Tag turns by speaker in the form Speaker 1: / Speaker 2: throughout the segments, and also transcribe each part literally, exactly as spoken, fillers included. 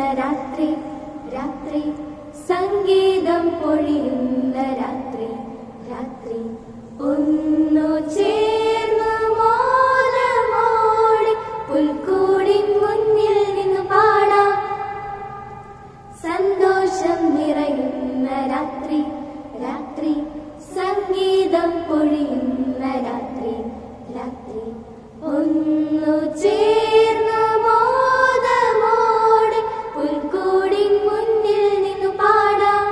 Speaker 1: രാത്രി രാത്രി സംഗീതം പൊഴിയുന്ന രാത്രി രാത്രി ഒന്നു ചേർന്നു മോദമോടെ പുൽക്കൂടിൻ മുന്നിൽ നിന്നു പാടാം. സന്തോഷം നിറയുന്ന രാത്രി രാത്രി സംഗീതം പൊഴിയുന്ന രാത്രി രാത്രി ഒന്നു ചേർന്നു മോദമോടെ പുൽക്കൂടിൻ മുന്നിൽ നിന്നു പാടാം.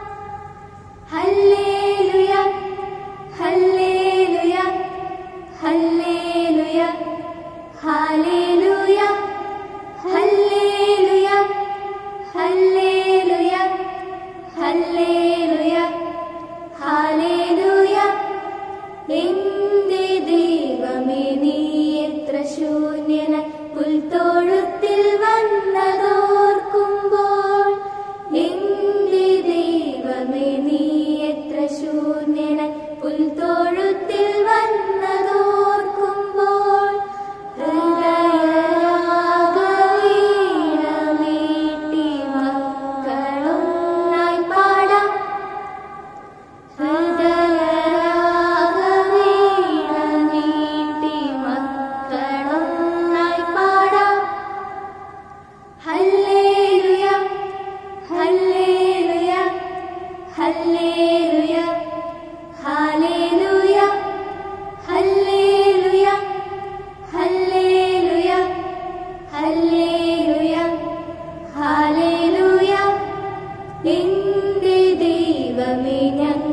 Speaker 1: ഹല്ലേലൂയ ഹല്ലേലൂയ ഹല്ലേലൂയ ഹല്ലേലൂയ ഹല്ലേലൂയ ഹല്ലേലൂയ ഹല്ലേലൂയ ഹല്ലേലൂയ. എന്റെ ദൈവമേ നീ എത്ര ശൂന്യന പുൽത്തൊഴുത്തിൽ വന്നതോർക്കുമ്പോൾ, എന്റെ ദൈവമേ നീ എത്ര ശൂന്യന പുൽത്തൊഴുത്തിൽ വന്നതോർക്കുമ്പോൾ, ഹൃദയരാഗവീണമീട്ടി മക്കളൊന്നായി പാടാം. ഹൃദയരാഗവീണമീട്ടി മക്കളൊന്നായി പാടാം. ഹല്ലേലൂയ ഹല്ലേലൂയ ഹല്ലേലൂയ ഹല്ലേലൂയ ഹല്ലേലൂയ ഹല്ലേലൂയ ഹല്ലേലൂയ ഹല്ലേലൂയ. എന്റെ ദൈവമേ ഞങ്ങൾ